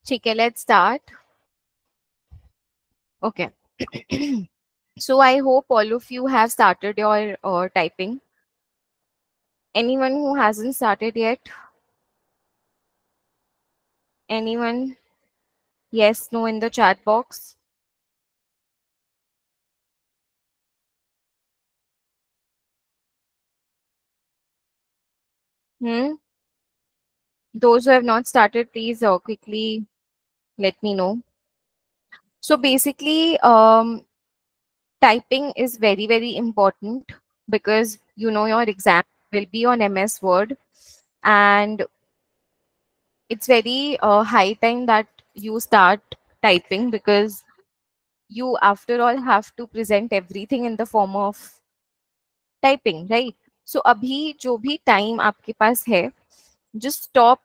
Okay, let's start. Okay. So I hope all of you have started your typing. Anyone who hasn't started yet? Anyone? Yes, no in the chat box. Hmm? Those who have not started, please quickly let me know. So basically, typing is very, very important because you know your exam will be on MS Word, and it's very high time that you start typing because you after all have to present everything in the form of typing, right? So abhi jo bhi time aapke paas hai, just stop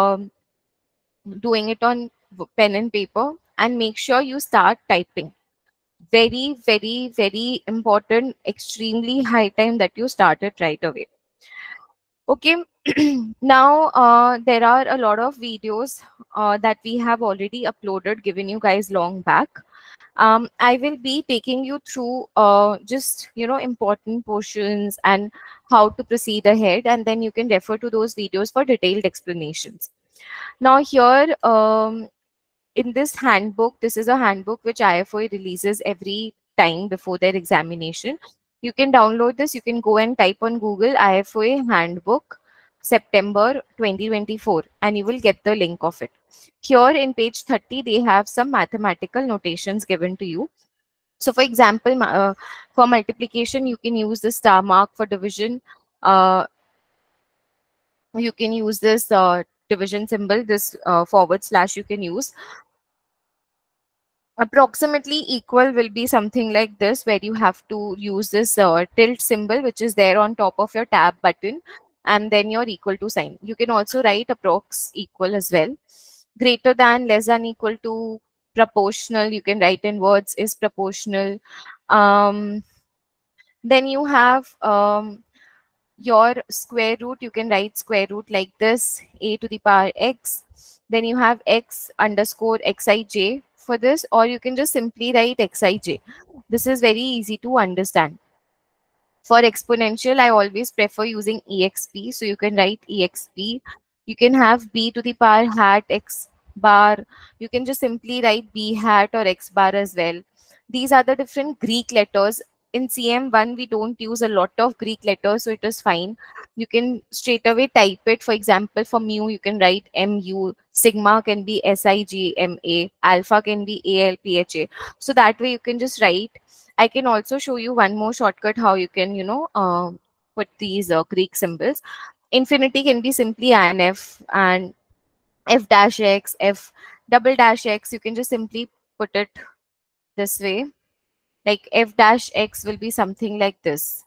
doing it on pen and paper and make sure you start typing. Very, very, very important, extremely high time that you start it right away. Okay, now there are a lot of videos that we have already uploaded, given you guys long back. I will be taking you through just important portions and how to proceed ahead, and then you can refer to those videos for detailed explanations. Now here, in this handbook, this is a handbook which IFOA releases every time before their examination. You can download this. You can go and type on Google IFOA handbook September 2024 and you will get the link of it. Here in page 30, they have some mathematical notations given to you. So for example, for multiplication, you can use the star mark. For division, you can use this division symbol, this forward slash you can use. Approximately equal will be something like this, where you have to use this tilt symbol, which is there on top of your tab button, and then your equal to sign. You can also write approx equal as well. Greater than, less than, equal to, proportional, you can write in words is proportional. Then you have your square root. You can write square root like this, a to the power x. Then you have x underscore xij for this, or you can just simply write xij. This is very easy to understand. For exponential, I always prefer using exp. So you can write exp. You can have b to the power hat x bar. You can just simply write b hat or x bar as well. These are the different Greek letters. In CM1, we don't use a lot of Greek letters, so it is fine. You can straight away type it. For example, for mu, you can write mu. Sigma can be sigma. Alpha can be alpha. So that way you can just write. I can also show you one more shortcut how you can, put these Greek symbols. Infinity can be simply INF, and f dash x, f double dash x. You can just simply put it this way. Like f dash x will be something like this.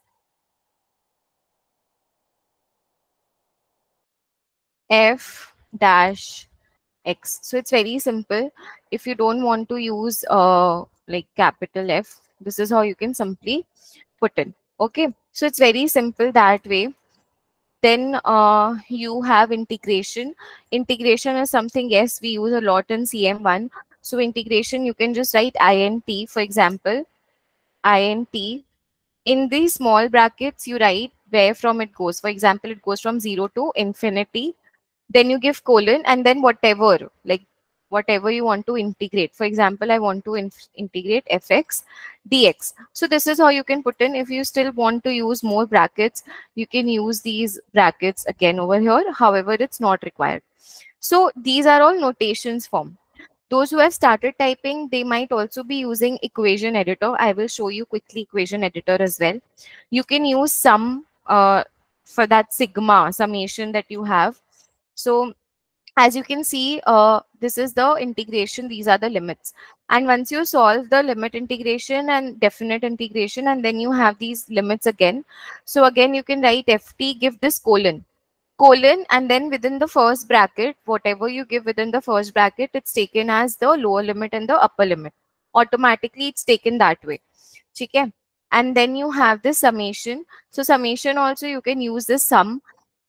F dash x. So it's very simple. If you don't want to use like capital F, this is how you can simply put in. Okay. So it's very simple that way. Then you have integration. Integration is something, yes, we use a lot in CM1. So integration, you can just write int, for example, int. In these small brackets, you write where from it goes. For example, it goes from 0 to infinity. Then you give colon and then whatever, like whatever you want to integrate. For example, I want to integrate fx dx. So this is how you can put in. If you still want to use more brackets, you can use these brackets again over here. However, it's not required. So these are all notations form. Those who have started typing, they might also be using equation editor. I will show you quickly equation editor as well. You can use sum for that sigma summation that you have. So as you can see, this is the integration. These are the limits. And once you solve the limit integration and definite integration, and then you have these limits again. So again, you can write ft, give this colon, and then within the first bracket, whatever you give within the first bracket, it's taken as the lower limit and the upper limit. Automatically, it's taken that way. Okay? And then you have the summation. So summation also, you can use this sum.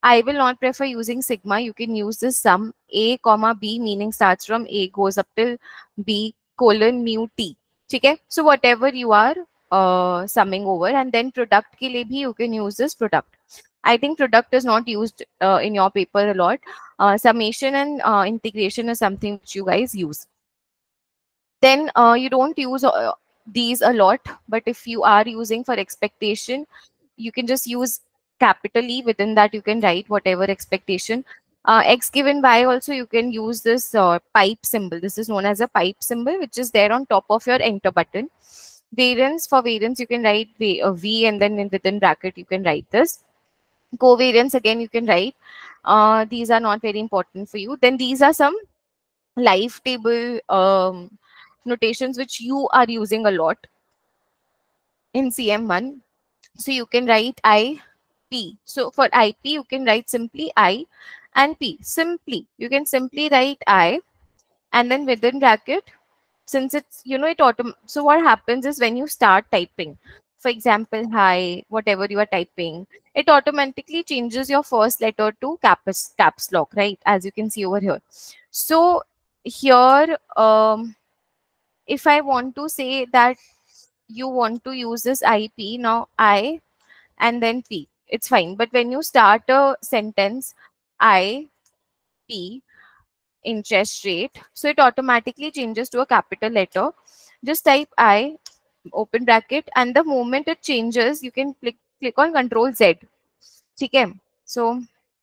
I will not prefer using sigma. You can use this sum a comma b, meaning starts from a goes up till b colon mu t. Okay, so whatever you are summing over, and then product ke liye bhi you can use this product. I think product is not used in your paper a lot. Summation and integration is something which you guys use. Then you don't use these a lot, but if you are using for expectation, you can just use capital E. Within that you can write whatever expectation. X given Y, also you can use this pipe symbol. This is known as a pipe symbol, which is there on top of your enter button. Variance, for variance you can write V, and then within bracket you can write this. Covariance, again you can write. These are not very important for you. Then these are some live table notations which you are using a lot in CM1. So you can write I, P. So for IP, you can write simply I and P. Simply, you can simply write I, and then within bracket, since it's, so what happens is when you start typing, for example, hi, whatever you are typing, it automatically changes your first letter to caps lock, right? As you can see over here. So here, if I want to say that you want to use this IP, now I and then P, it's fine. But when you start a sentence, I, P, interest rate, so it automatically changes to a capital letter. Just type I, open bracket, and the moment it changes, you can click on Control Z. Okay. So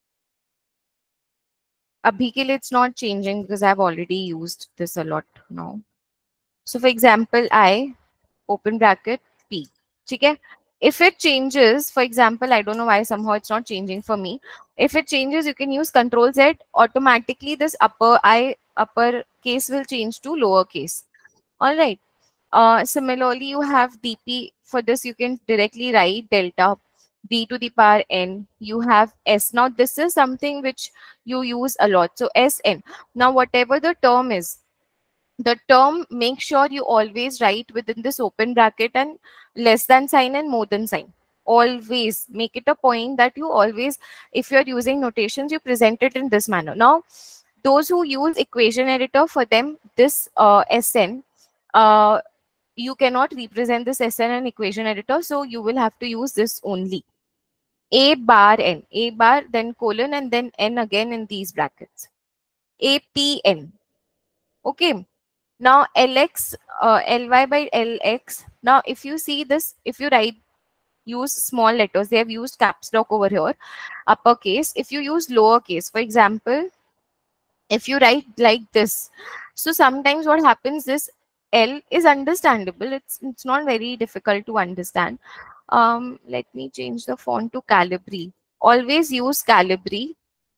abhi ke liye it's not changing because I've already used this a lot now. So for example, I, open bracket, P. Okay. If it changes, for example, I don't know why somehow it's not changing for me. If it changes, you can use Control Z. Automatically, this upper case will change to lower case. All right. Similarly, you have DP. For this, you can directly write delta d to the power n. You have S. Now, this is something which you use a lot. So, Sn. Now, whatever the term is, the term, make sure you always write within this open bracket and less than sign and more than sign. Always make it a point that you always, if you're using notations, you present it in this manner. Now, those who use equation editor, for them, this Sn, you cannot represent this Sn in equation editor, so you will have to use this only. A bar n, A bar, then colon, and then n again in these brackets. APN. Okay. Now Lx, Ly by Lx. Now if you see this, if you use small letters, they have used caps lock over here, uppercase. If you use lowercase, for example, if you write like this, so sometimes what happens is L is understandable. It's not very difficult to understand. Let me change the font to Calibri. Always use Calibri.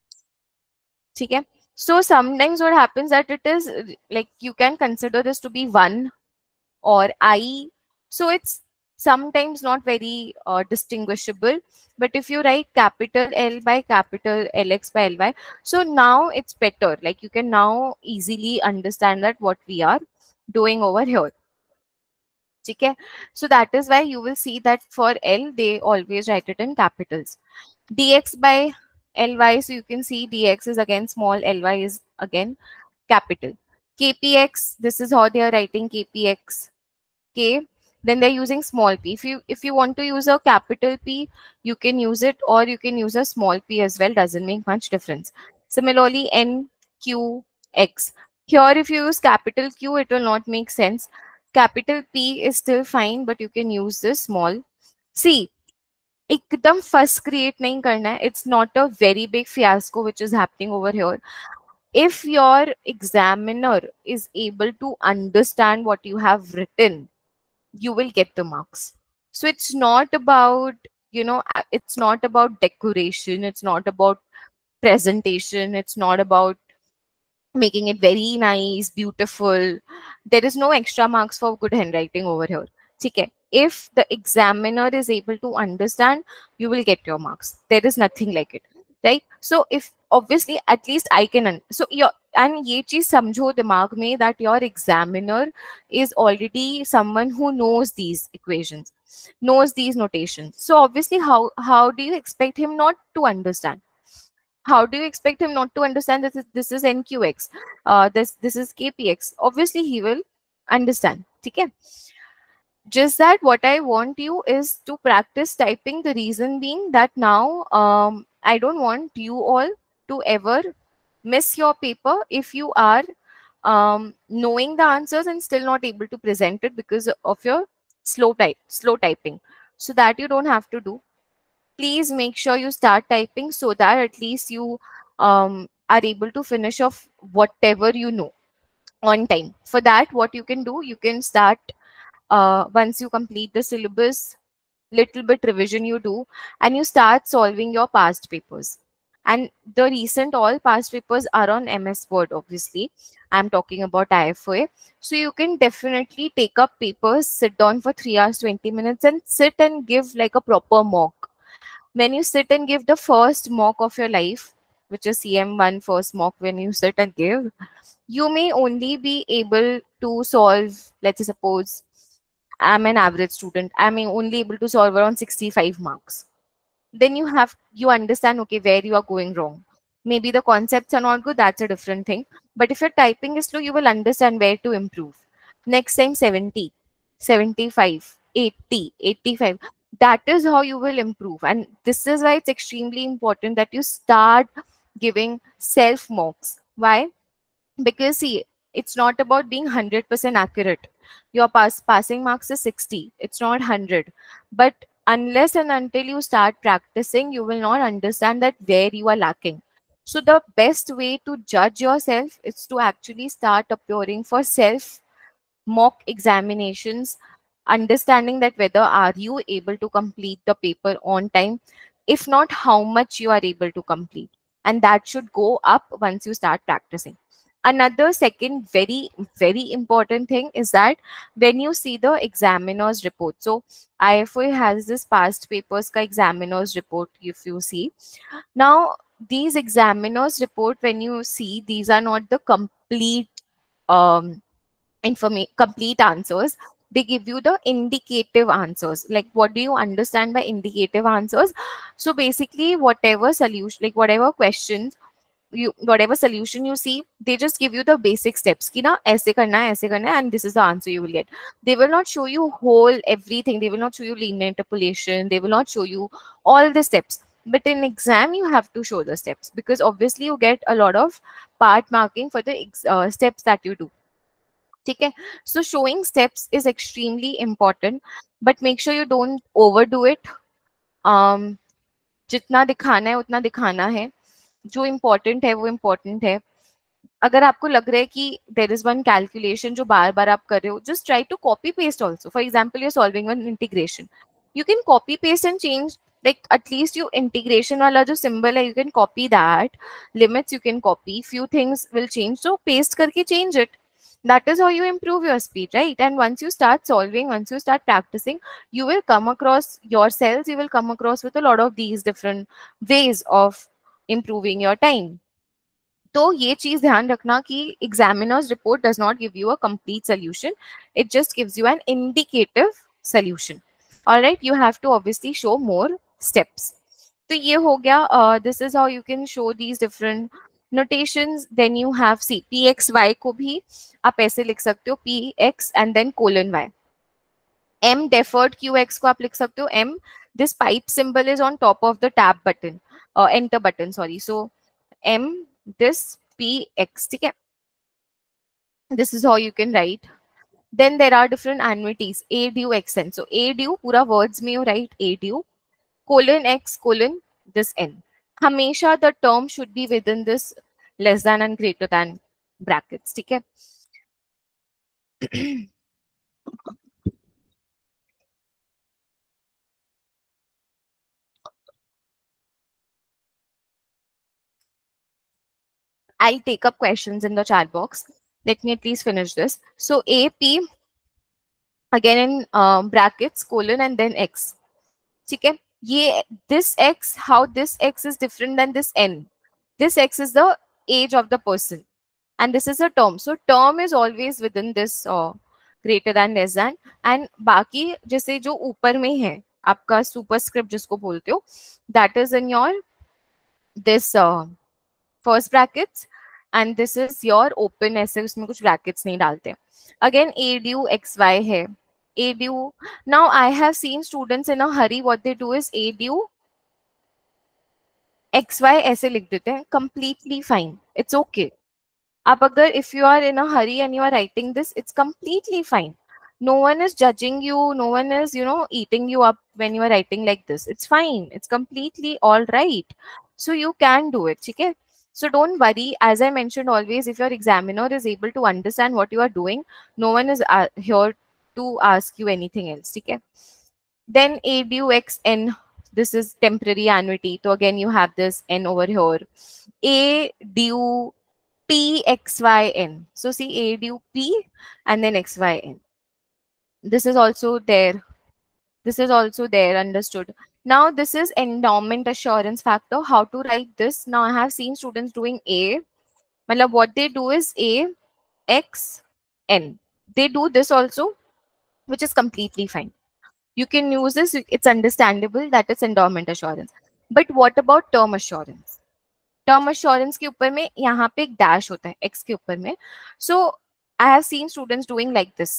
Okay. So sometimes what happens that it is like you can consider this to be 1 or I. So it's sometimes not very distinguishable. But if you write capital L by capital Lx by Ly, so now it's better. Like you can now easily understand that what we are doing over here. Okay. So that is why you will see that for L, they always write it in capitals. Dx by Ly, so you can see dx is again small, Ly is again capital. Kpx, this is how they are writing kpx. K, then they're using small p. If you want to use a capital P, you can use it, or you can use a small p as well. Doesn't make much difference. Similarly, N, Q, X. Here, if you use capital Q, it will not make sense. Capital P is still fine, but you can use this small. See, एकदम fuss create नहीं करना है. It's not a very big fiasco which is happening over here. If your examiner is able to understand what you have written, you will get the marks. So it's not about, it's not about decoration. It's not about presentation. It's not about making it very nice, beautiful. There is no extra marks for good handwriting over here. Okay. If the examiner is able to understand, you will get your marks. There is nothing like it, right? So if obviously at least I can, so your, and ye cheez samjho dimag mein that your examiner is already someone who knows these equations, knows these notations. So obviously how do you expect him not to understand? How do you expect him not to understand that this is NQX, this is KPX? Obviously he will understand. Okay. Just that what I want you is to practice typing. The reason being that now I don't want you all to ever miss your paper if you are knowing the answers and still not able to present it because of your slow typing. So that you don't have to do. Please make sure you start typing so that at least you are able to finish off whatever you know on time. For that, what you can do, you can start once you complete the syllabus, little bit revision you do, and you start solving your past papers. And the recent all past papers are on MS Word, obviously. I'm talking about IFOA. So you can definitely take up papers, sit down for 3 hours, 20 minutes, and sit and give like a proper mock. When you sit and give the first mock of your life, which is CM1 first mock, when you sit and give, you may only be able to solve, let's say, suppose I'm an average student, I'm only able to solve around 65 marks. Then you understand, okay, where you are going wrong. Maybe the concepts are not good, that's a different thing. But if your typing is slow, you will understand where to improve. Next time 70, 75, 80, 85. That is how you will improve. And this is why it's extremely important that you start giving self mocks. Why? Because see, it's not about being 100% accurate. Your passing marks is 60, it's not 100. But unless and until you start practicing, you will not understand that where you are lacking. So the best way to judge yourself is to actually start appearing for self mock examinations, understanding that whether are you able to complete the paper on time, if not, how much you are able to complete. And that should go up once you start practicing. Another second very important thing is that when you see the examiner's report, so IFOA has this past papers ka examiner's report. If you see now, these examiner's report, when you see, these are not the um complete answers. They give you the indicative answers. Like, what do you understand by indicative answers? So basically, whatever solution, like whatever questions you, whatever solution you see, they just give you the basic steps ki na aise karna hai, and this is the answer you will get. They will not show you whole everything. They will not show you linear interpolation. They will not show you all the steps. But in exam, you have to show the steps, because obviously you get a lot of part marking for the steps that you do. ठीक है. So showing steps is extremely important, but make sure you don't overdo it. जितना दिखाना है उतना दिखाना है. जो important है वो इम्पोर्टेंट है. अगर आपको लग रहा है कि देर इज वन कैलकुलेशन जो बार बार आप कर रहे हो, just try to copy paste also. For example, you're solving one integration, you can copy paste and change. like at least you integration wala jo symbol hai, you can copy that. Limits you can copy, few things will change, so paste karke change it. That is how you improve your speed, right? And once you start solving, once you start practicing, you will come across yourselves, you will come across with a lot of these different ways of improving your time. तो ये चीज ध्यान रखना कि examiners report does not give you a complete solution, it just gives you an indicative solution. Alright, you have to obviously show more steps. तो ये हो गया. This is how you can show these different notations. Then you have C P x y को भी आप ऐसे लिख सकते हो, P x and then colon y. M deferred Q x को आप लिख सकते हो M. This pipe symbol is on top of the tab button, enter button, sorry. So M this px, ठीक है. This is how you can write. Then there are different annuities, a due xn. So a due पूरा words में you write a due colon x colon this n. हमेशा the term should be within this less than and greater than brackets, ठीक है. I'll take up questions in the chat box. Let me at least finish this. So AP again in brackets colon and then x. ठीक है. ये this x, how this x is different than this n. This x is the age of the person and this is a term. So term is always within this greater than less than. And बाकी जैसे जो ऊपर में है आपका superscript जिसको बोलते हो, that is in your this first brackets, and this is your open, ऐसे उसमें कुछ brackets नहीं डालते. Again a du xy है, a du. Now I have seen students in a hurry, what they do is a du xy ऐसे लिख देते हैं. Completely fine, it's okay. आप अगर if you are in a hurry and you are writing this, it's completely fine. No one is judging you, no one is, you know, eating you up when you are writing like this. It's fine, it's completely all right. So you can do it, okay? So don't worry. As I mentioned, always, if your examiner is able to understand what you are doing, no one is here to ask you anything else, okay? Then a du x n, this is temporary annuity. So again, you have this n over here. A du P X Y N. So see A du P and then X Y N. This is also there. This is also there. Understood. Now this is endowment assurance factor. How to write this? Now I have seen students doing A. Matlab what they do is A X N. They do this also, which is completely fine. You can use this. It's understandable that it's endowment assurance. But what about term assurance? Term assurance के ऊपर में यहाँ पे एक dash होता है x के ऊपर में. So I have seen students doing like this.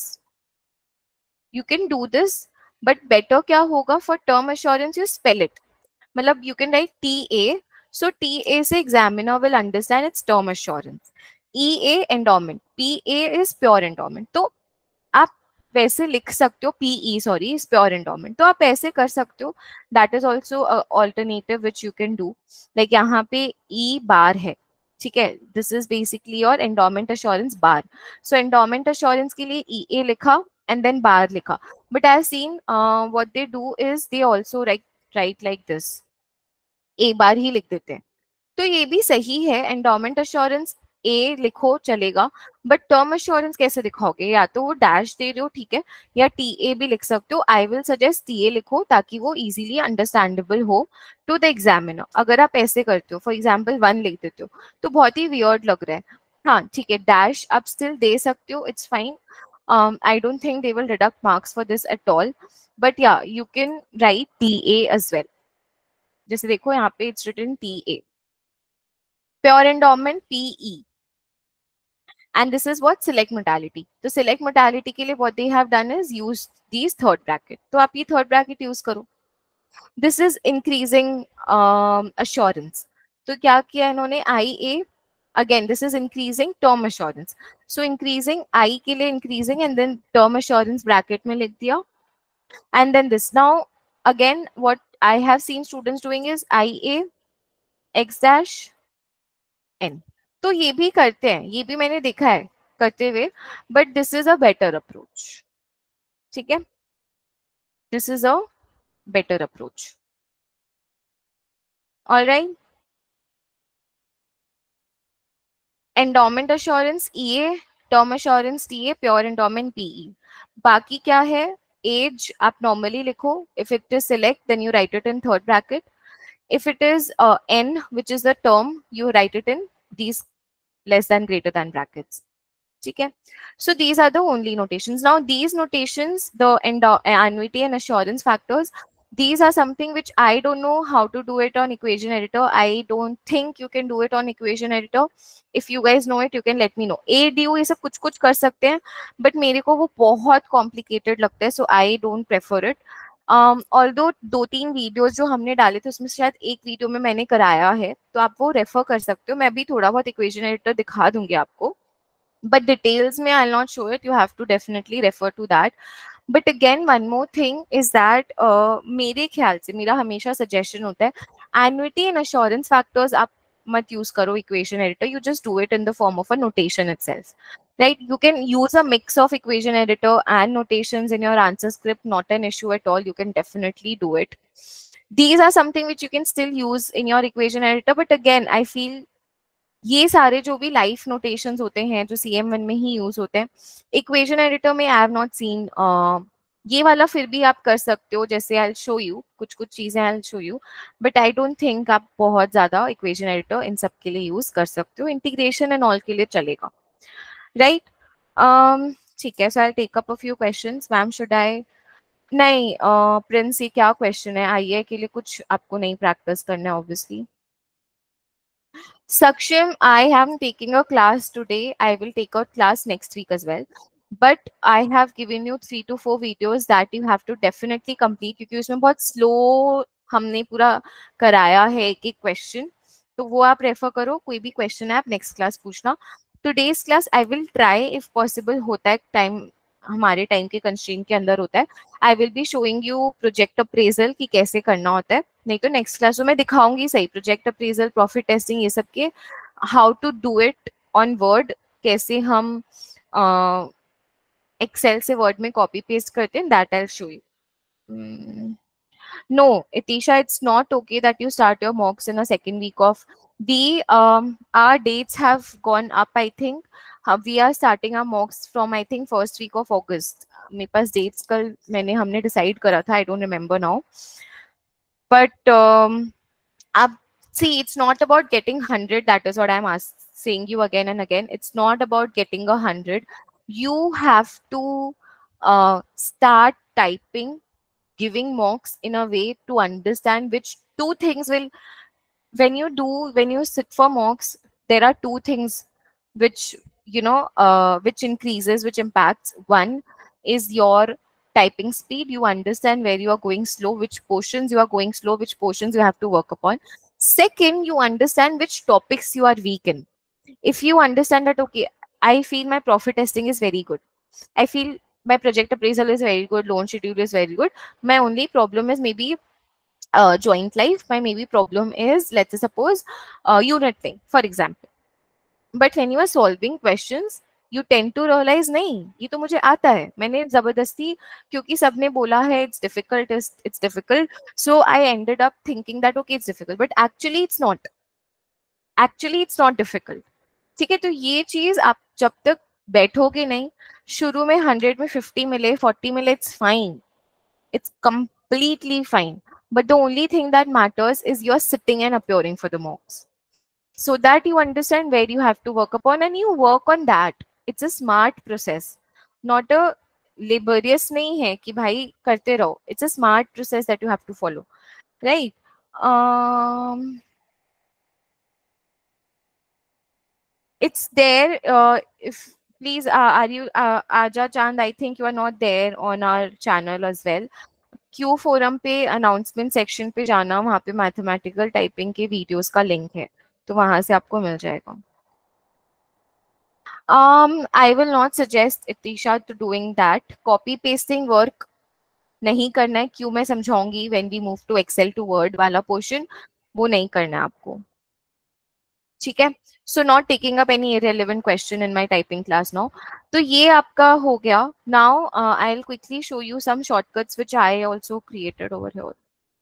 You can do this, but better क्या होगा for term assurance, you spell it. मतलब you can write T A. So T A से examiner will understand it's term assurance. E A endowment, P A is pure endowment. तो आप वैसे लिख सकते हो, P E sorry is pure endowment, तो आप ऐसे कर सकते हो. That is also alternative which you can do. Like यहाँ पे ई बार है, ठीक है. This is basically your endowment assurance bar. So endowment assurance के लिए ई ए लिखा एंड देन बार लिखा. But I have seen what they do is they also write like this, A bar ही लिख देते हैं. तो ये भी सही है. एंडोमेंट अश्योरेंस ए लिखो चलेगा, बट टर्म अश्योरेंस कैसे दिखाओगे? या तो वो डैश दे रहे हो, ठीक है, या टी ए भी लिख सकते हो. I will suggest T A लिखो ताकि वो इजीली अंडरस्टैंडेबल हो टू द एग्जामिनर. अगर आप ऐसे करते हो, फॉर एग्जाम्पल 1 लिख देते हो, तो बहुत ही वियर्ड लग रहा है. हाँ ठीक है, डैश आप स्टिल दे सकते हो, it's fine. I don't think they will deduct marks for this at all. But yeah, you can write TA as well. जैसे देखो यहाँ पे it's written TA. Pure endowment PE. And this is what select modality. तो select modality के लिए what they have done is use these third bracket. तो आप ये third bracket use करो. This is increasing assurance. तो क्या किया इन्होंने? IA. Again, this is increasing term assurance. So increasing I के लिए increasing and then term assurance bracket में लिख दिया. And then this. Now again, what I have seen students doing is IA X dash N. तो ये भी करते हैं, ये भी मैंने देखा है करते हुए, but this is a better approach. ठीक है, this is a better approach. Alright. Endowment assurance E A, term assurance T A, pure endowment P E. बाकी क्या है? एज आप नॉर्मली लिखो. If it is select then you write it in third bracket. If it is n, which is the term, you write it in these less than greater than brackets. Okay, so these are the only notations. Now these notations, the annuity and assurance factors, these are something which I don't know how to do it on equation editor. I don't think you can do it on equation editor. If you guys know it, you can let me know. A du ये सब कुछ कुछ कर सकते हैं, but मेरे को वो बहुत complicated लगता है, so I don't prefer it. Although 2-3 videos जो हमने डाले थे उसमें शायद एक वीडियो में मैंने कराया है, तो आप वो रेफर कर सकते हो. मैं भी थोड़ा बहुत इक्वेशन एडिटर दिखा दूंगी आपको, बट डिटेल्स में I will not show it. You have to definitely refer to that. But again one more thing is that, मेरे ख्याल से मेरा हमेशा सजेशन होता है, एन्युटी एंड अश्योरेंस फैक्टर्स आप मत यूज करो equation editor. You just do it in the form of a notation itself. Right, you can use a mix of equation editor and notations in your answer script, not an issue at all. You can definitely do it. These are something which you can still use in your equation editor, but again I feel ये सारे जो भी life notations होते हैं जो CM1 में ही use होते हैं, इक्वेशन एडिटर में आई हैव नॉट सीन. ये वाला फिर भी आप कर सकते हो, जैसे आई शो यू कुछ कुछ चीजें, I show you, but I don't think आप बहुत ज्यादा इक्वेशन एडिटर इन सब के लिए यूज कर सकते हो. इंटीग्रेशन एंड ऑल के लिए चलेगा, राइट. ठीक है, so I take up a few questions. Ma'am should I, नहीं प्रिंस ये क्या क्वेश्चन है? आईए के लिए कुछ आपको नहीं प्रैक्टिस करना है obviously. Saksham, I am taking a class today. I will take a class next week as well. But I have given you 3 to 4 videos that you have to definitely complete क्योंकि उसमें बहुत slow हमने पूरा कराया है एक एक question. तो वो आप रेफर करो. कोई भी क्वेश्चन है आप नेक्स्ट क्लास पूछना. Today's class I will try if possible होता है टाइम हमारे टाइम के कंस्ट्रेंट के अंदर होता है. I will be showing you project appraisal कि कैसे करना होता है. नहीं तो नेक्स्ट क्लास में मैं दिखाऊंगी सही प्रोजेक्ट अप्रेजल प्रॉफिट टेस्टिंग ये सब के how to do it on Word. कैसे हम एक्सेल से वर्ड में कॉपी पेस्ट करते हैं that I show you. No, Itisha, it's not okay that you start your mocks in a second week of our dates have gone up, I think. We are starting our mocks from, I think, first week of August. मेरे पास dates कल हमने decide करा था. I don't remember now. But see, it's not about getting 100. That is what I'm saying you again and again. It's not about getting 100. You have to start typing, giving mocks in a way to understand which two things will, when you sit for mocks, there are two things which, which increases, which impacts. One is your typing speed. You understand where you are going slow, which portions you are going slow, which portions you have to work upon. Second, you understand which topics you are weak in. If you understand that, okay, I feel my profit testing is very good, I feel my project appraisal is very good, loan schedule is very good, my only problem is maybe joint life, my maybe problem is, let's say suppose unit link for example. But when you are solving questions, you tend to realize नहीं ये तो मुझे आता है, मैंने जबरदस्ती क्योंकि सबने बोला है it's difficult, so I ended up thinking that okay it's difficult, but actually it's not difficult. ठीक है. तो ये चीज आप जब तक बैठोगे नहीं, शुरू में 100 में 50 मिले 40 मिले, it's fine, it's completely fine. But the only thing that matters is you're sitting and appearing for the mocks, so that you understand where you have to work upon and you work on that. It's a smart process, not a laborious नहीं है कि भाई करते रहो. It's a smart process that you have to follow, right? It's there. If please, are you Aja Chand? I think you are not there on our channel as well. Q forum पे announcement section पे जाना, वहाँ पे mathematical typing के videos का link है, तो वहां से आपको मिल जाएगा. I will not suggest Itisha to doing that. Copy pasting work नहीं करना है. क्यों मैं समझाऊंगी when we move to Excel to Word वाला पोर्शन, वो नहीं करना है आपको. ठीक है. So not taking up any irrelevant question in my typing class now. तो ये आपका हो गया. Now I will quickly show you some shortcuts which I also created over here.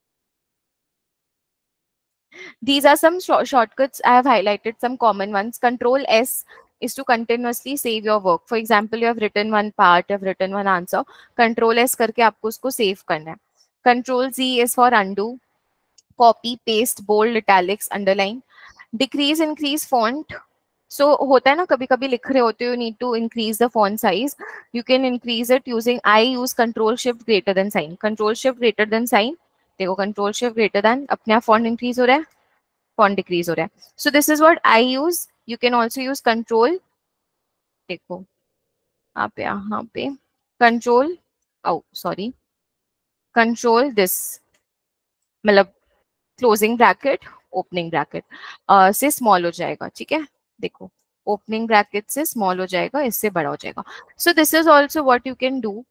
These are some shortcuts I have highlighted, some common ones. Control S is to continuously save your work. For example, you have written one part, you have written one answer. Control S करके आपको उसको save करना है. Control Z is for undo. Copy, paste, bold, italics, underline. Decrease, increase font. So होता है ना, कभी कभी लिख रहे होते हो, you need to increase the font size. You can increase it using, I use Control Shift greater than sign. Control Shift greater than sign. देखो Control Shift greater than, अपने आप font increase हो रहा है, font decrease हो रहा है. So this is what I use. You can also use Control. देखो आप यहाँ पे Control, oh sorry, Control this, मतलब क्लोजिंग ब्रैकेट ओपनिंग ब्रैकेट से स्मॉल हो जाएगा. ठीक है. देखो ओपनिंग ब्रैकेट से स्मॉल हो जाएगा, इससे बड़ा हो जाएगा. So this is also what you can do.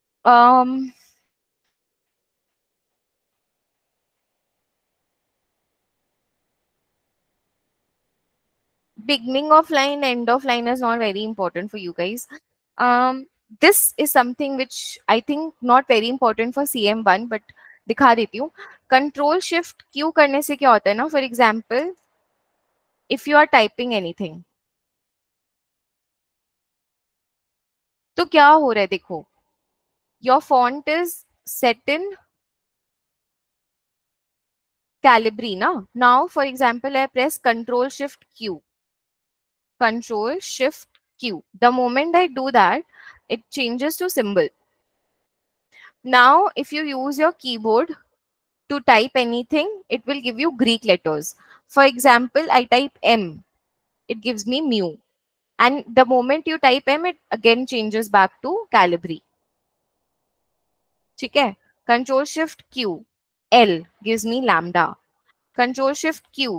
Beginning of line, end of line is not very important for you guys. This is something which I think not very important for CM1, but दिखा देती हूँ. Control shift Q करने से क्या होता है ना, for example if you are typing anything, तो क्या हो रहा है देखो, your font is set in Calibri ना. Now for example I press Control Shift Q. Control Shift Q. The moment I do that, it changes to symbol. Now if you use your keyboard to type anything, it will give you Greek letters. For example, I type M, it gives me mu. And the moment you type M, it again changes back to Calibri. ठीक है? Control Shift Q, L gives me lambda. Control Shift Q,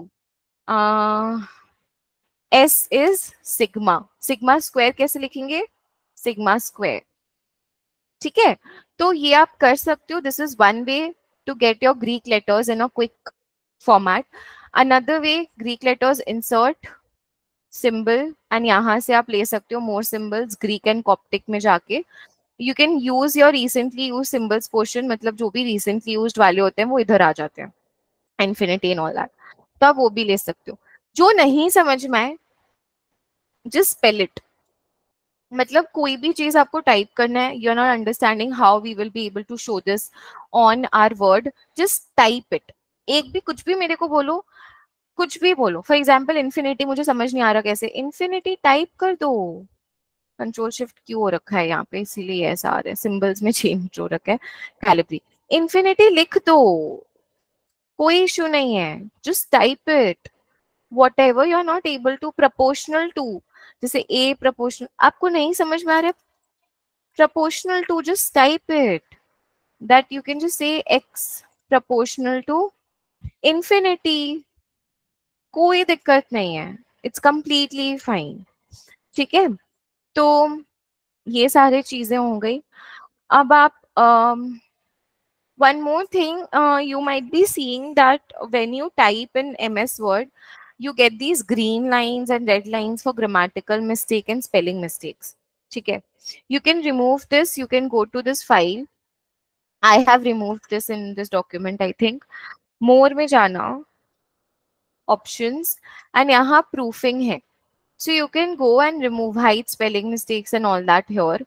S is sigma. Sigma square कैसे लिखेंगे? Sigma square. ठीक है? तो ये आप कर सकते हो. This is one way to get your Greek letters in a quick format. Another way, Greek letters, insert symbol, and यहाँ से आप ले सकते हो more symbols Greek and Coptic में जाके. You can use your recently used symbols portion, मतलब जो भी recently used वाले होते हैं वो इधर आ जाते हैं, infinity and all that. तो आप वो भी ले सकते हो. जो नहीं समझ में आए, just spell it. मतलब कोई भी चीज आपको टाइप करना है, you are not understanding how we will be able to show this on our Word, just type it. एक भी कुछ भी मेरे को बोलो, कुछ भी बोलो. फॉर एग्जाम्पल इन्फिनिटी मुझे समझ नहीं आ रहा कैसे, इन्फिनिटी टाइप कर दो. कंट्रोल शिफ्ट क्यों हो रखा है यहाँ पे, इसीलिए ऐसा आ रहा है, सिंबल्स में चेंज हो रखा है. कैलिब्री, इन्फिनिटी लिख दो, कोई इशू नहीं है, just type it. whatever you are not able to, proportional to, जैसे a proportional, आपको नहीं समझ में आ रहा है, proportional to, just type it. That you can just say x proportional to infinity. कोई दिक्कत नहीं है, it's completely fine. ठीक है? तो ये सारी चीजें हो गई. अब आप one more thing, you might be seeing that when you type in MS Word, you get these green lines and red lines for grammatical mistake and spelling mistakes. ठीक है? You can remove this. You can go to this file. I have removed this in this document, I think. More में जाना, options, and यहाँ proofing है. So you can go and remove, hide spelling mistakes and all that here.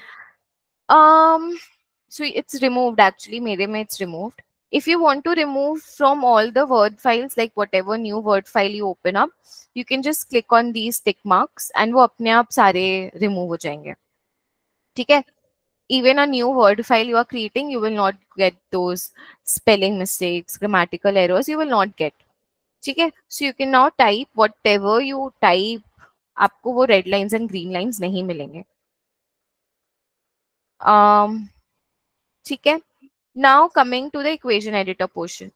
So it's removed actually. मेरे में it's removed. If you want to remove from all the word files, like whatever new word file you open up, you can just click on these tick marks and वो अपने आप सारे remove हो जाएंगे. ठीक है? Even a new word file you are creating, you will not get those spelling mistakes, grammatical errors, you will not get. ठीक है? So you can now type whatever you type, आपको वो red lines and green lines नहीं मिलेंगे. ठीक है? Now coming to the equation editor portion.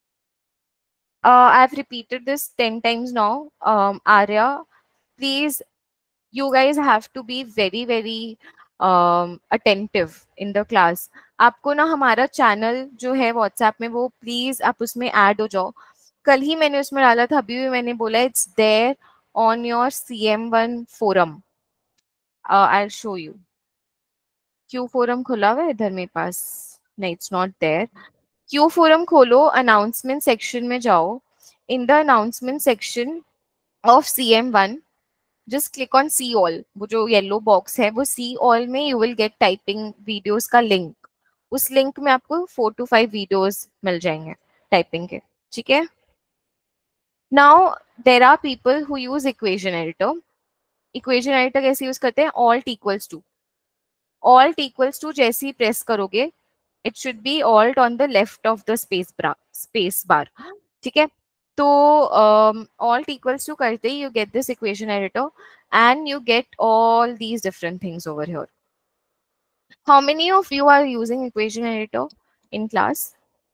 I've repeated this 10 times now. Arya, please, you guys have to be very, very attentive in the class. आपको ना हमारा channel जो है WhatsApp में, वो प्लीज आप उसमें ऐड हो जाओ. कल ही मैंने उसमें डाला था, अभी भी मैंने बोला, it's there on your CM1 forum. I show you. Q forum खुला हुआ है इधर मेरे पास? नहीं, it's not there. Q forum खोलो, अनाउंसमेंट सेक्शन में जाओ. In the announcement section of CM1, just click on see all. वो जो येलो बॉक्स है वो सी ऑल में you will get typing videos का लिंक. उस लिंक में आपको 4 to 5 वीडियोस मिल जाएंगे टाइपिंग के. ठीक है? Now there are people who use equation editor. Equation editor कैसे यूज करते हैं? Alt equals to. Alt equals to जैसे ही प्रेस करोगे, it should be alt on the left of the space bar. ठीक है? तो alt equals to करते ही you get this equation editor and you get all these different things over here. How many of you are using equation editor in class?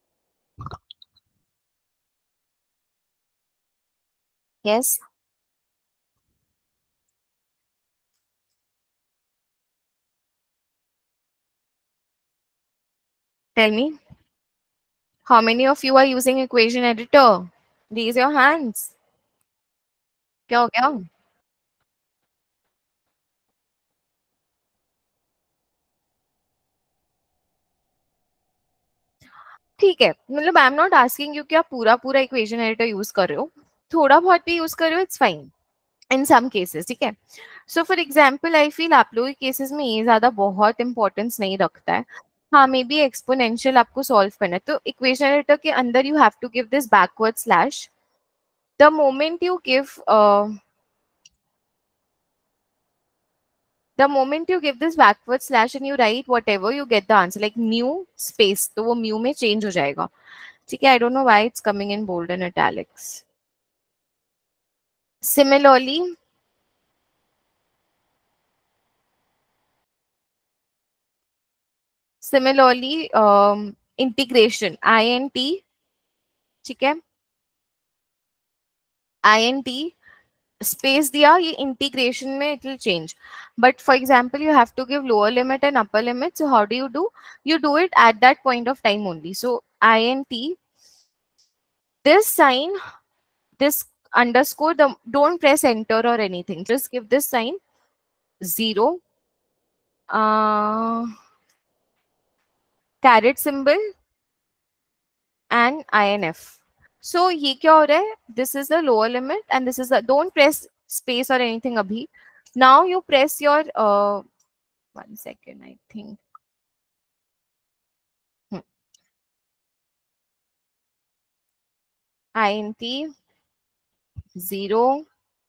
Yes. Tell me. How many of you are using equation editor? Raise your hands. क्या हो गया? ठीक है, मतलब I am not asking you कि आप पूरा पूरा इक्वेशन एडिटर यूज कर रहे हो. थोड़ा बहुत भी यूज कर रहे हो, it's fine in some cases. ठीक है? So for example I feel आप लोगों के केसेस में ये ज्यादा बहुत इंपॉर्टेंस नहीं रखता है. हाँ, मे बी एक्सपोनेंशियल आपको सॉल्व करना है, तो इक्वेशन एडिटर के अंदर you have to give this backward slash. The moment you give this backward slash and you write whatever, you get the answer, like mu space, तो वो mu में change हो जाएगा. ठीक है? I don't know why it's coming in bold and italics. Similarly, integration INT, ठीक है, INT space दिया, ये इंटीग्रेशन में it will change. But for example you have to give lower limit and upper limit, so how do you do it at that point of time only. So INT, this sign, this underscore, the don't press enter or anything, just give this sign 0, caret symbol and INF. So ये क्या हो रहा है, this is the lower limit and this is the, don't press space or anything abhi. Now you press your 1 second, I think. INT 0,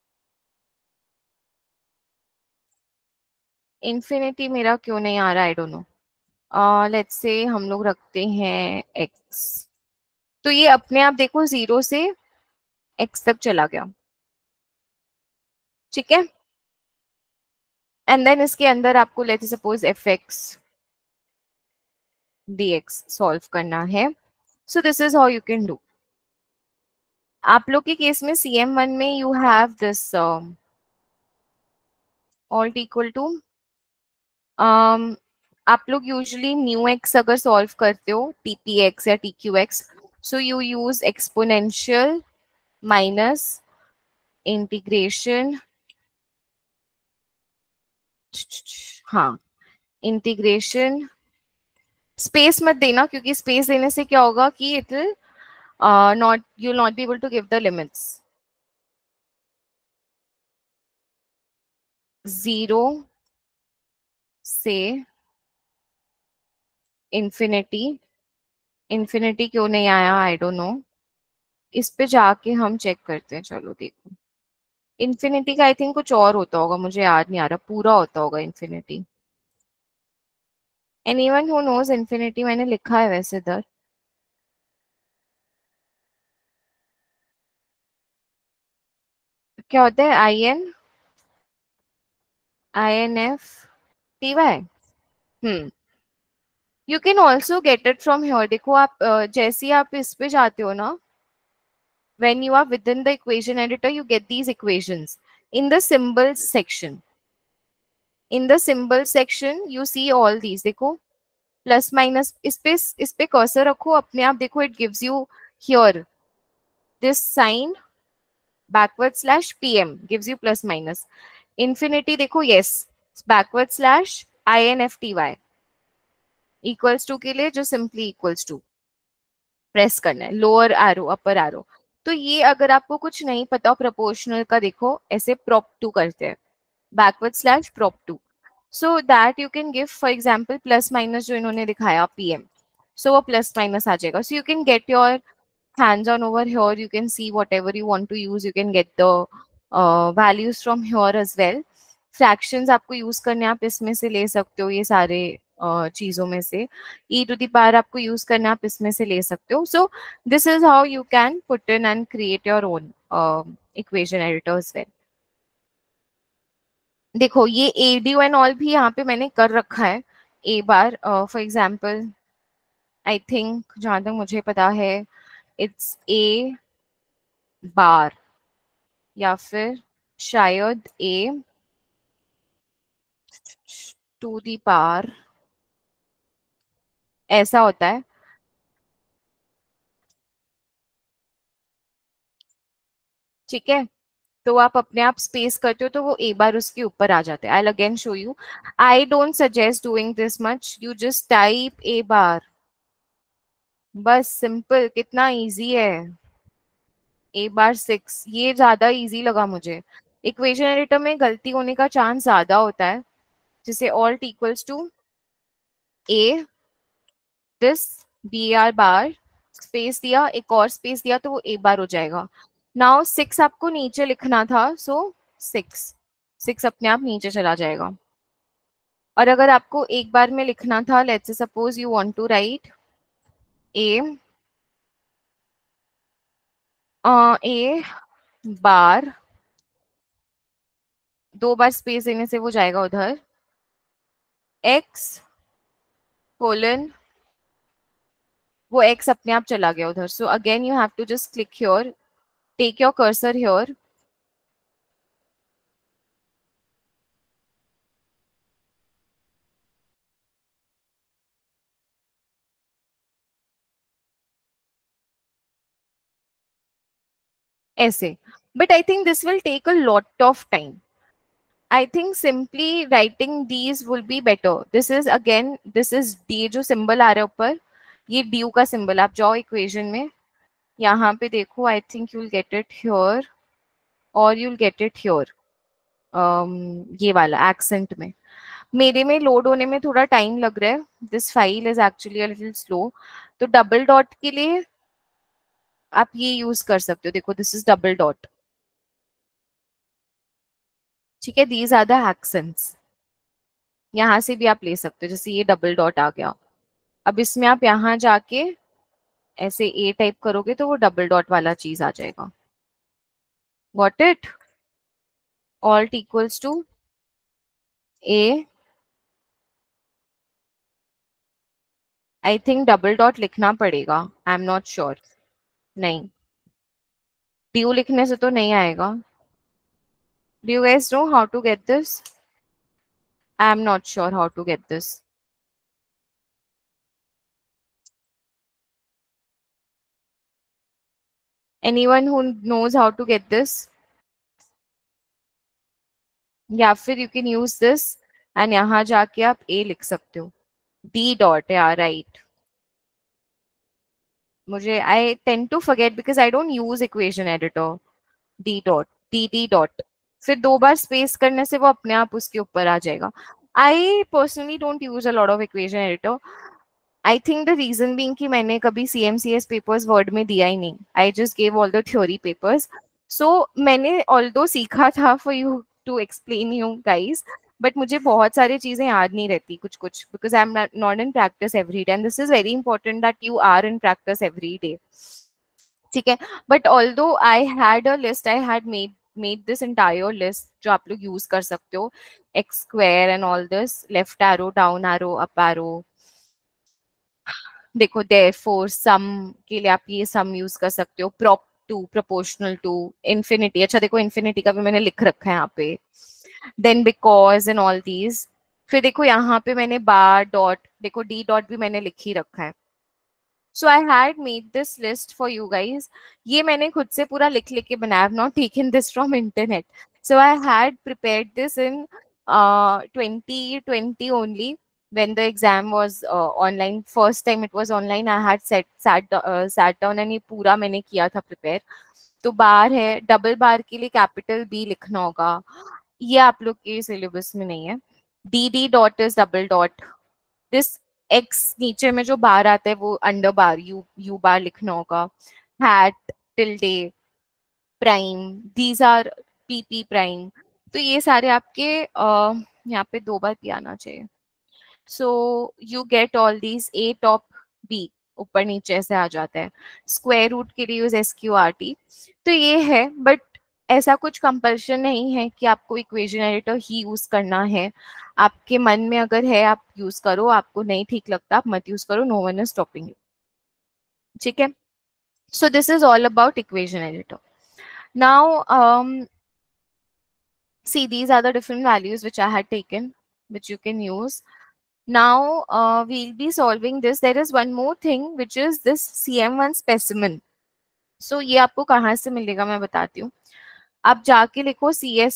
infinity मेरा क्यों नहीं आ रहा, I don't know. Let's say हम लोग रखते हैं x, तो ये अपने आप देखो 0 से x तक चला गया, ठीक है. एंड देन इसके अंदर आपको let's suppose fx dx solve करना है. So this is how you can do. आप लोग के केस में CM1 में you have this alt equal to, आप लोग यूजुअली न्यू एक्स अगर सॉल्व करते हो TPX या TQX, so you use exponential minus integration, हाँ, इंटीग्रेशन, स्पेस मत देना क्योंकि स्पेस देने से क्या होगा कि it will not, you will not be able to give the limits. 0 से इंफिनिटी, इंफिनिटी क्यों नहीं आया, आई डोंट नो. इस पे जाके हम चेक करते हैं, चलो देखो. इन्फिनिटी का आई थिंक कुछ और होता होगा, मुझे याद नहीं आ रहा, पूरा होता होगा infinity. Anyone who knows infinity, मैंने लिखा है वैसे इधर. क्या होता है INF TY. You can also get it from here. देखो आप जैसे ही आप इस पे जाते हो ना, when you are within the equation editor you get these equations in the symbols section. In the symbol section you see all these. देखो प्लस माइनस, इस पे कर्सर रखो, अपने आप देखो it gives you here this sign backward slash PM gives you plus minus. Infinity देखो, yes, backward slash INFTY equals to के लिए जो simply equals to प्रेस करना है, लोअर एरो अपर एरो. तो ये अगर आपको कुछ नहीं पता प्रोपोर्शनल का, देखो ऐसे prop 2 करते हैं, backward slash prop 2. So that you can give for example plus minus जो इन्होंने दिखाया PM, सो वो प्लस माइनस आ जाएगा. So you can get your hands on over here, you can see whatever you want to use, you can get the values from here as well. Fractions आपको use करने, आप इसमें से ले सकते हो, ये सारे चीजों में से e to the power आपको यूज करना, आप इसमें से ले सकते हो. So this is how you can put in and create your own equation editor as well. देखो ये ADO and all भी यहाँ पे मैंने कर रखा है. A bar for example I think जहाँ तक मुझे पता है इट्स A बार या फिर शायद A टू दी पावर, ऐसा होता है. ठीक है, तो आप अपने आप स्पेस करते हो तो वो A बार उसके ऊपर आ जाते हैं. I again show you. I don't suggest doing this much, you just type A bar, बस सिंपल, कितना इजी है. A बार 6, ये ज्यादा इजी लगा मुझे. इक्वेशन एडिटर में गलती होने का चांस ज्यादा होता है, जिसे alt equals to A this BR bar, space दिया, एक और स्पेस दिया तो वो A बार हो जाएगा. नाउ 6 आपको नीचे लिखना था, सो 6, 6 अपने आप नीचे चला जाएगा. और अगर आपको एक बार में लिखना था, let's say suppose you want to write A A bar 2 बार स्पेस देने से वो जाएगा उधर, x कोलन, वो x अपने आप चला गया उधर. So again you have to just click here, take your cursor here, ऐसे. But I think this will take a lot of time. I think simply writing these will be better. This is again, this is D जो symbol आ रहा है ऊपर, ये du का symbol. आप जाओ equation में, यहाँ पे देखो, I think you'll get it here or you'll get it here. ये वाला accent में. मेरे में लोड होने में थोड़ा टाइम लग रहा है. This file is actually a little slow. तो डबल डॉट के लिए आप ये यूज कर सकते हो. देखो दिस इज डबल डॉट. ठीक है, दीज आर द एक्सेंट्स. यहाँ से भी आप ले सकते हो, जैसे ये डबल डॉट आ गया. अब इसमें आप यहाँ जाके ऐसे ए टाइप करोगे तो वो डबल डॉट वाला चीज आ जाएगा. Got it? Alt equals to A. I think double dot लिखना पड़ेगा. I am not sure. नहीं, ड्यू लिखने से तो नहीं आएगा. Do you guys know how to get this? I am not sure how to get this. Anyone who knows how to get this? या फिर you can use this and यहाँ जाके आप ए लिख सकते हो. डी डॉट, या right. मुझे I tend to forget because I don't use equation editor. D dot, D D dot. फिर 2 बार स्पेस करने से वो अपने आप उसके ऊपर आ जाएगा. I personally don't use a lot of equation editor. I think the reason being कि मैंने कभी CMCS पेपर्स वर्ड में दिया ही नहीं. I just gave all the theory papers. So मैंने ऑल्दो सीखा था for you to explain you guys, but मुझे बहुत सारी चीजें याद नहीं रहती कुछ कुछ, because I am not in practice every day. And this is very important that you are in practice every day. ठीक है. But although I had a list, I had made this entire list जो आप लोग use कर सकते हो. X square and all this, left arrow, down arrow, up arrow. देखो therefore sum के लिए आप ये सम यूज कर सकते हो. Prop to, proportional to, infinity. अच्छा देखो इन्फिनिटी का भी मैंने लिख रखा है यहाँ पे. Then because and all these. फिर देखो यहाँ पे मैंने बार डॉट, देखो डी डॉट भी मैंने लिख ही रखा है. So I had made this list for you guys. ये मैंने खुद से पूरा लिख लिख के बनाया. I have not taken this from internet. So I had prepared this in 2020 only, when the exam was online. First time it was online, I had sat down and ये पूरा मैंने किया था प्रिपेयर. तो बार है, डबल बार के लिए capital B लिखना होगा. ये आप लोग के सिलेबस में नहीं है. D D dot is double dot. This x नीचे में जो बार आता है वो under bar, U U bar लिखना होगा. Hat, tilde, prime, these are P P prime. तो ये सारे आपके यहाँ पे 2 बार पी आना चाहिए. So you get all these. A top B, ऊपर नीचे से आ जाता है. स्क्वायर रूट के लिए यूज SQRT. तो ये है, बट ऐसा कुछ कंपल्शन नहीं है कि आपको इक्वेशन एडिटर ही यूज करना है. आपके मन में अगर है आप यूज करो, आपको नहीं ठीक लगता आप मत यूज करो. No one is stopping you. ठीक है. So this is all about equation editor. Now see, these are the different values which I had taken, which you can use. Now we'll be solving this. There is one more thing which is this CM1 specimen. So ये आपको कहाँ से मिलेगा मैं बताती हूँ. आप जाके लिखो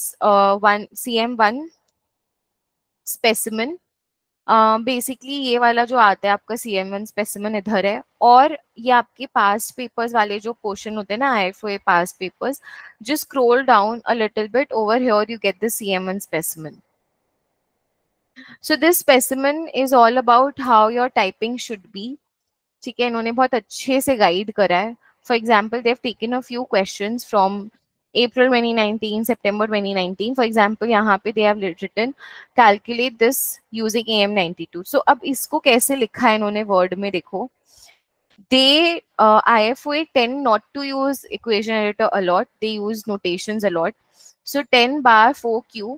CM1 स्पेसिमन. बेसिकली ये वाला जो आता है आपका CM1 स्पेसिमन इधर है. और ये आपके पास्ट पेपर्स वाले जो पोर्शन होते हैं ना, IFOA past papers, just scroll down a little bit. Over here you get the CM1 specimen. So this specimen is all about how your typing should be. ठीक है, इन्होंने बहुत अच्छे से गाइड करा है. For example they have taken a few questions from April 2019, September 2019. For example, यहाँ पे they have written calculate this using AM92. So अब इसको कैसे लिखा है इन्होंने वर्ड में देखो. They IFOA tend not to use equation editor a lot. They use notations a lot. So 10 bar 4Q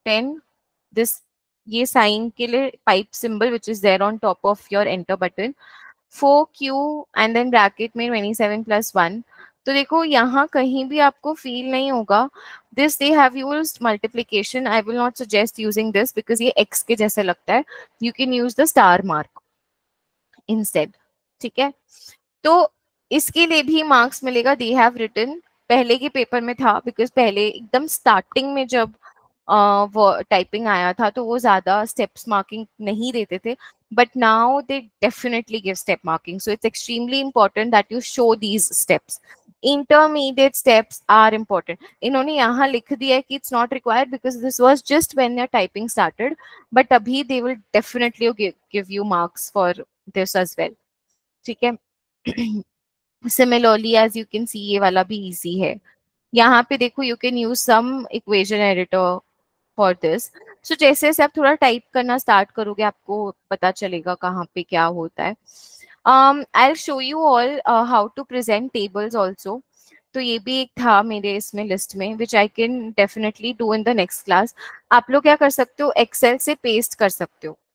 10, this ये साइन के लिए pipe symbol which is there on top of your enter button, 4Q and then bracket में 27+1। तो देखो यहाँ कहीं भी आपको फील नहीं होगा this they have used multiplication, I will not suggest using this because ये एक्स के जैसे लगता है, you can use the star mark instead. ठीक है, तो इसके लिए भी मार्क्स मिलेगा, दे हैव रिटन, पहले के पेपर में था बिकॉज पहले एकदम स्टार्टिंग में जब वो टाइपिंग आया था तो वो ज्यादा स्टेप्स मार्किंग नहीं देते थे, but now they definitely give step marking, so it's extremely important that you show these steps. Intermediate steps are important, इन्होंने यहाँ लिख दिया है कि it's not required because this was just when your typing started, but अभी they will definitely give you marks for this as well. ठीक है, similarly as you can see ये वाला भी इजी है, यहाँ पे देखो you can use some equation editor for this. सो जैसे जैसे आप थोड़ा टाइप करना स्टार्ट करोगे आपको पता चलेगा कहाँ पे क्या होता है। I will show you all how to present tables also, तो ये भी एक था मेरे इसमें लिस्ट में which I can definitely do in the next class. आप लोग क्या कर सकते हो, एक्सेल से पेस्ट कर सकते हो,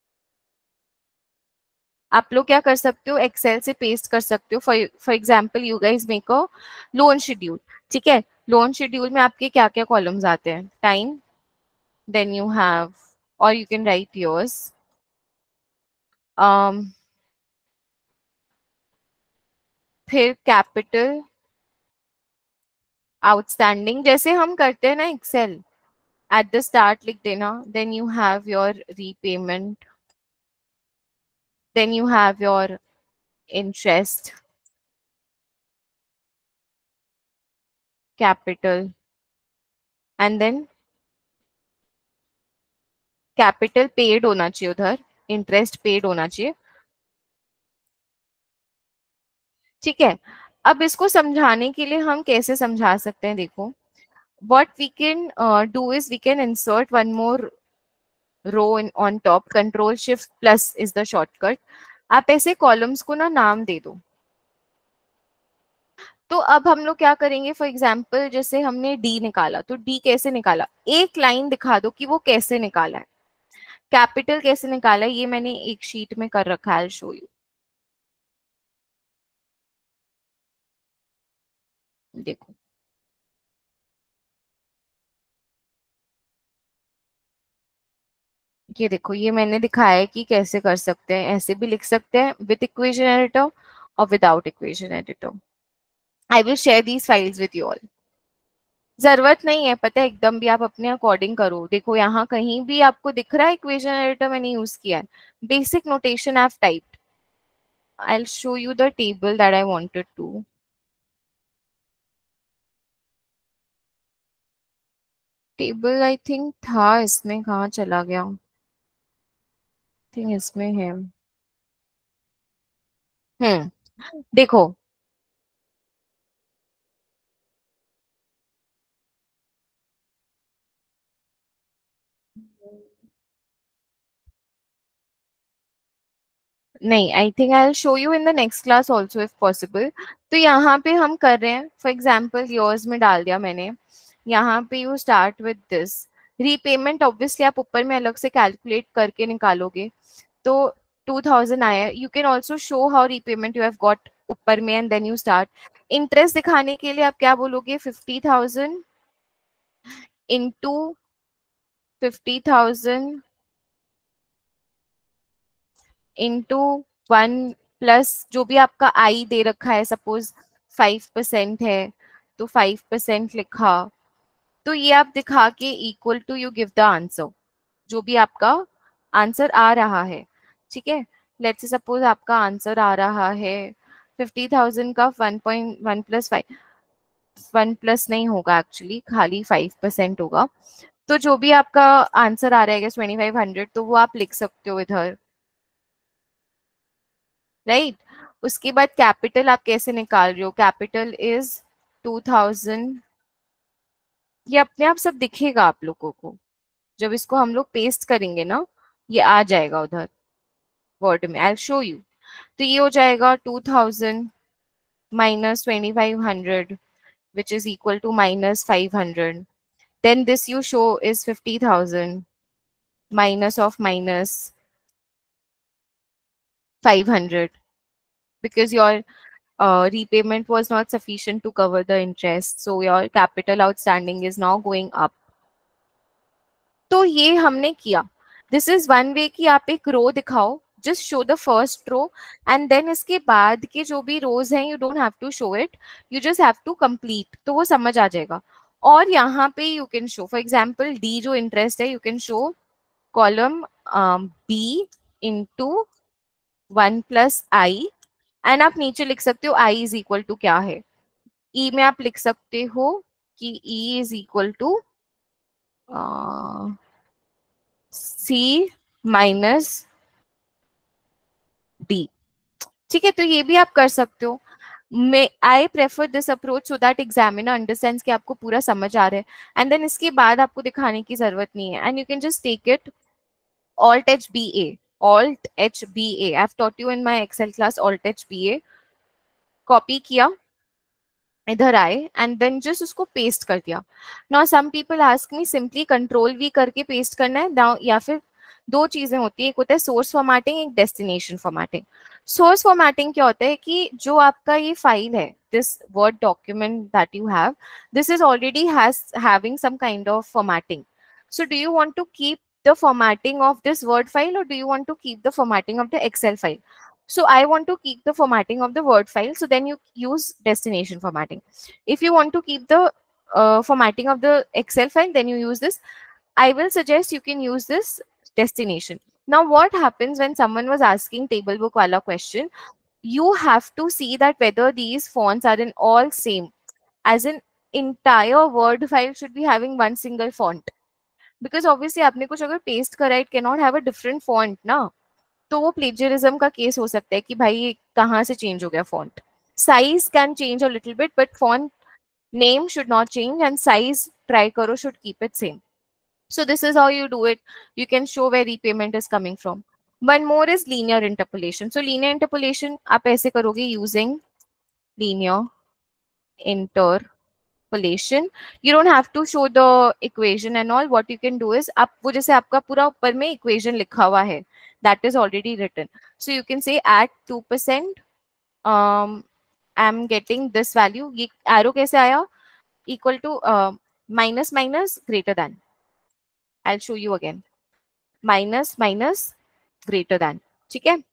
आप लोग क्या कर सकते हो, एक्सेल से पेस्ट कर सकते हो। For example you guys make a loan schedule. ठीक है, लोन शेड्यूल में आपके क्या क्या कॉलम्स आते हैं, टाइम, देन यू हैव, और यू कैन राइट योर्स, फिर कैपिटल, आउटस्टैंडिंग जैसे हम करते हैं ना एक्सेल, एट द स्टार्ट लिख देना, then you have your repayment, then you have your interest, capital, and then capital paid होना चाहिए उधर, इंटरेस्ट पेड होना चाहिए। ठीक है, अब इसको समझाने के लिए हम कैसे समझा सकते हैं, देखो what we can do is we can insert one more row on top, control shift plus is the shortcut। आप ऐसे कॉलम्स को ना नाम दे दो। तो अब हम लोग क्या करेंगे, फॉर एग्जाम्पल जैसे हमने डी निकाला, तो डी कैसे निकाला, एक लाइन दिखा दो कि वो कैसे निकाला है, कैपिटल कैसे निकाला है, ये मैंने एक शीट में कर रखा है, शो यू। देखो ये देखो, ये मैंने दिखाया है कि कैसे कर सकते हैं, ऐसे भी लिख सकते हैं विद इक्वेशन एडिटर और without equation editor. I will share these files with you all. जरूरत नहीं है, पता है, एकदम भी आप अपने अकॉर्डिंग करो। देखो यहाँ कहीं भी आपको दिख रहा है इक्वेशन एडिटर मैंने यूज किया है, basic notation I have typed. I will show you the table that I wanted to, table I think था इसमें, कहाँ चला गया, थिंक इसमें है। देखो नहीं, I think I will show you in the next class also if possible. तो यहाँ पे हम कर रहे हैं, फॉर एग्जाम्पल योर्स में डाल दिया मैंने, यहाँ पे you start with this repayment, obviously आप ऊपर में अलग से कैलकुलेट करके निकालोगे, तो 2000 आया। You can also show how repayment you have got ऊपर में and then you start. Interest दिखाने के लिए आप क्या बोलोगे, 50,000 इंटू 50,000 इंटू 1 प्लस जो भी आपका आई दे रखा है, सपोज 5% है तो 5% लिखा। तो ये आप दिखा के equal to you give the answer, जो भी आपका आंसर आ रहा है। ठीक है, लेट्स से सपोज आपका आंसर आ रहा है 50,000 का 1.1 प्लस 5, 1 प्लस नहीं होगा एक्चुअली, खाली 5% होगा। तो जो भी आपका आंसर आ रहा है 2500, तो वो आप लिख सकते हो इधर, राइट। उसके बाद कैपिटल आप कैसे निकाल रहे हो, कैपिटल इज 2000, ये अपने आप सब दिखेगा आप लोगों को, जब इसको हम लोग पेस्ट करेंगे ना, ये आ जाएगा उधर वर्ड में, आई शो यू। तो ये हो जाएगा 2000 minus 2500 which is equal to -500, then this you show is 50,000 minus of minus 500, because your repayment was not sufficient to cover the interest, so your capital outstanding is now going up. तो ये हमने किया. This is one way कि आप एक row दिखाओ, just show the first row, and then इसके बाद के जो भी रोज हैं you don't have to show it, you just have to complete, तो वो समझ आ जाएगा. और यहाँ पे you can show, for example D जो इंटरेस्ट है, you can show column B into 1+i, and आप नीचे लिख सकते हो i इज इक्वल टू क्या है. ई में आप लिख सकते हो कि E is equal to C minus D. ठीक है, तो ये भी आप कर सकते हो. मैं I prefer this approach so that examiner understands कि आपको पूरा समझ आ रहा है, एंड देन इसके बाद आपको दिखाने की जरूरत नहीं है, and you can just take it Alt H B A, Alt H B A. I've taught you in my Excel class Alt H B A. Copy किया, इधर आए, एंड देन जस्ट उसको पेस्ट कर दिया. Now some people ask me simply control V करके paste करना है ना, या फिर दो चीजें होती है, एक होता है सोर्स फॉर्मेटिंग, एक डेस्टिनेशन फॉर्मेटिंग. सोर्स फॉर्मेटिंग क्या होता है कि जो आपका ये फाइल है, this word document that you have, this is already having some kind of formatting. So do you want to keep the formatting of this Word file, or do you want to keep the formatting of the Excel file? So I want to keep the formatting of the Word file. So then you use destination formatting. If you want to keep the formatting of the Excel file, then you use this. I will suggest you can use this destination. Now what happens when someone was asking table book wala question, you have to see that whether these fonts are in all same, as in entire Word file should be having one single font. Because obviously आपने कुछ अगर paste करा, it can not have a different font ना, तो वो plagiarism का case हो सकता है कि भाई ये कहाँ से चेंज हो गया font. Size can change a little bit, but font name should not change, and size try करो should keep it same. So this is how you do it. You can show where repayment is coming from. One more is linear interpolation. So linear interpolation आप ऐसे करोगे using linear interpolation. You don't have to show the equation and all. What you can do is, आप वो जैसे आपका पूरा ऊपर में equation लिखा हुआ है, that is already written. So you can say at 2%, I'm getting this value. ये arrow कैसे आया? Equal to minus minus greater than. I'll show you again. Minus minus greater than. ठीक है?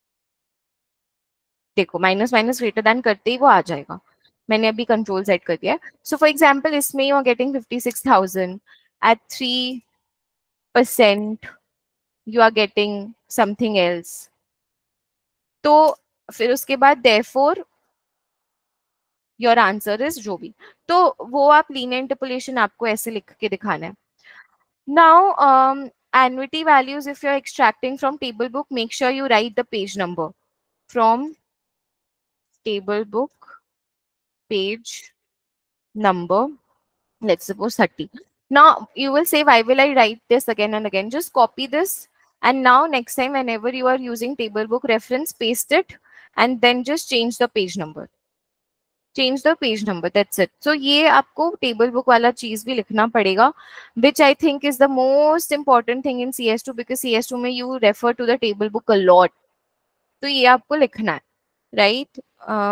देखो माइनस माइनस ग्रेटर देन करते ही वो आ जाएगा. मैंने अभी कंट्रोल सेट कर दिया है. सो फॉर एग्जाम्पल इसमें you are getting 56,000 at 3%, you are getting something else. तो फिर उसके बाद देयरफॉर योर आंसर इज जो भी, तो वो आप लीनियर इंटरपोलेशन आपको ऐसे लिख के दिखाना है. Now annuity values, if you're extracting from table book, make sure you write the page number from table book page number. Let's suppose 30. Now you will say, why will I write this again and again? Just copy this, and now next time whenever you are using table book reference, paste it, and then just change the page number. Change the page number, that's it. So ये आपको table book वाला चीज भी लिखना पड़ेगा, which I think is the most important thing in CS2, because CS2 में you refer to the table book a lot. तो ये आपको लिखना है, right?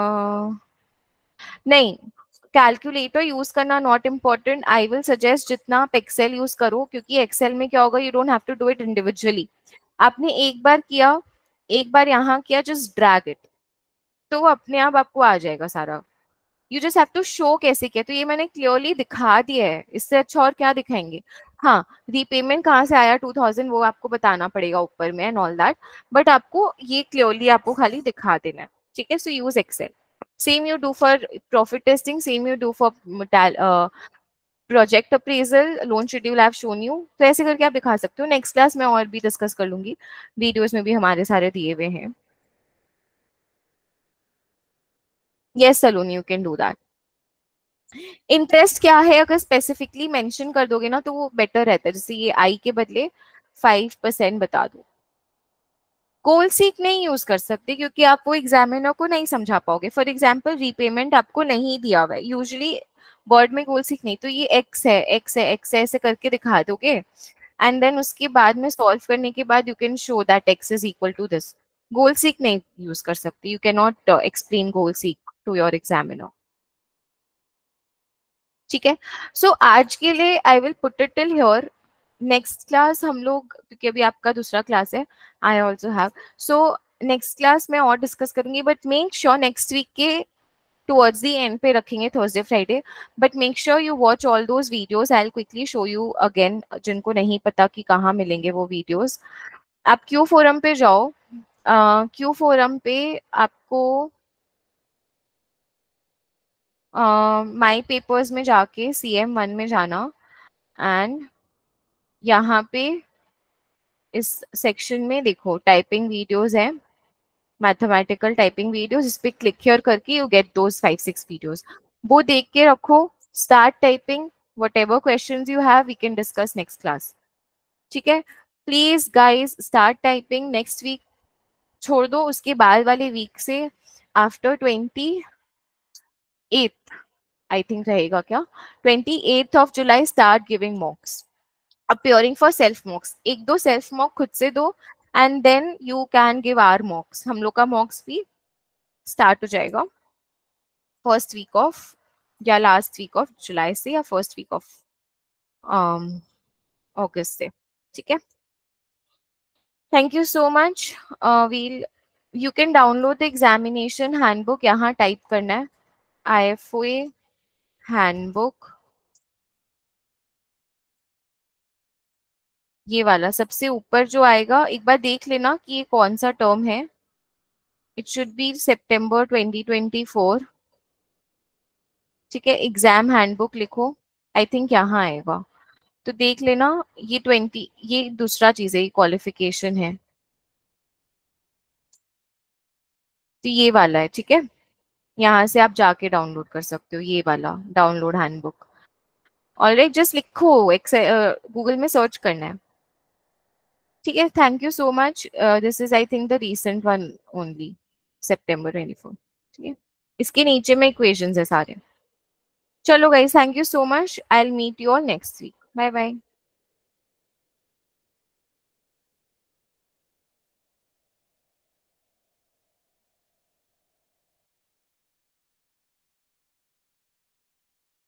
नहीं, कैलकुलेटर यूज करना not important. I will suggest जितना आप एक्सेल यूज करो, क्योंकि एक्सेल में क्या होगा, you don't have to do it individually. आपने एक बार किया, एक बार यहाँ किया, जस्ट ड्रैग इट, तो वो अपने आप आपको आ जाएगा सारा. You just have to show कैसे किया. तो ये मैंने क्लियरली दिखा दिया है, इससे अच्छा और क्या दिखाएंगे. हाँ, रीपेमेंट कहाँ से आया 2000, वो आपको बताना पड़ेगा ऊपर में एंड ऑल दैट, बट आपको ये क्लियरली आपको खाली दिखा देना है. ठीक है, so use Excel. Same you do for profit testing, same you do for project appraisal, loan schedule I've shown you. तो ऐसे करके आप दिखा सकते हो. नेक्स्ट क्लास में और भी डिस्कस कर लूंगी, वीडियोस में भी हमारे सारे दिए हुए हैं. Yes Saloni, you can do that. Interest क्या है अगर स्पेसिफिकली मेंशन कर दोगे ना, तो वो बेटर रहता है. जैसे ये आई के बदले 5% बता दो. गोल सीक नहीं यूज कर सकते, क्योंकि आप वो एग्जामिनर को नहीं समझा पाओगे. फॉर एग्जाम्पल रीपेमेंट आपको नहीं दिया हुआ है. यूजुअली वर्ड में गोल सीख नहीं, तो ये एक्स है, एक्स है, एक्स है, ऐसे करके दिखा दोगे, एंड देन उसके बाद में सॉल्व करने के बाद you can show that X is equal to this. Goal seek नहीं यूज कर सकते, you can not explain goal seek to your examiner. ठीक है, सो आज के लिए I will put it till here. Next class हम लोग, क्योंकि अभी आपका दूसरा क्लास है, I also have, so next class में और डिस्कस करूंगी, but make sure next week के टुवर्ड्स द एंड पे रखेंगे, Thursday Friday, but make sure you watch all those videos. I will quickly show you again, जिनको नहीं पता कि कहाँ मिलेंगे वो वीडियोज। आप क्यू फोरम पे जाओ, क्यू फोरम पे आपको माई पेपर्स में जाके CM1 में जाना, एंड यहाँ पे इस सेक्शन में देखो टाइपिंग वीडियोस है, मैथमेटिकल टाइपिंग वीडियोस, इस पे क्लिक हियर करके यू गेट दोज 5-6 वीडियोस, वो देख के रखो। Start typing, whatever question you have we can discuss next class. ठीक है, please guys start typing. Next week छोड़ दो, उसके बाद वाले वीक से आफ्टर 28 आई थिंक रहेगा क्या, 28 July start giving mocks, appearing for self mocks. एक दो सेल्फ मॉक खुद से दो, and then you can give our mocks. हम लोग का मॉक्स भी स्टार्ट हो जाएगा फर्स्ट वीक ऑफ, या लास्ट वीक ऑफ जुलाई से, या फर्स्ट वीक ऑफ अगस्त से। ठीक है, thank you so much. Well you can download the examination handbook, यहाँ टाइप करना है IFOA हैंडबुक, ये वाला सबसे ऊपर जो आएगा, एक बार देख लेना कि ये कौन सा टर्म है। It should be September 2024। ठीक है, एग्जाम हैंडबुक लिखो, आई थिंक यहाँ आएगा, तो देख लेना। ये 20, ये दूसरा चीज है, ये क्वालिफिकेशन है, तो ये वाला है। ठीक है, यहाँ से आप जाके डाउनलोड कर सकते हो ये वाला डाउनलोड हैंडबुक। ऑलराइट, जस्ट लिखो, गूगल में सर्च करना है। ठीक है, thank you so much. This is I think the recent one only, September 24। ठीक है, इसके नीचे में इक्वेशंस है सारे। चलो guys, thank you so much, I will meet you all next week, bye bye.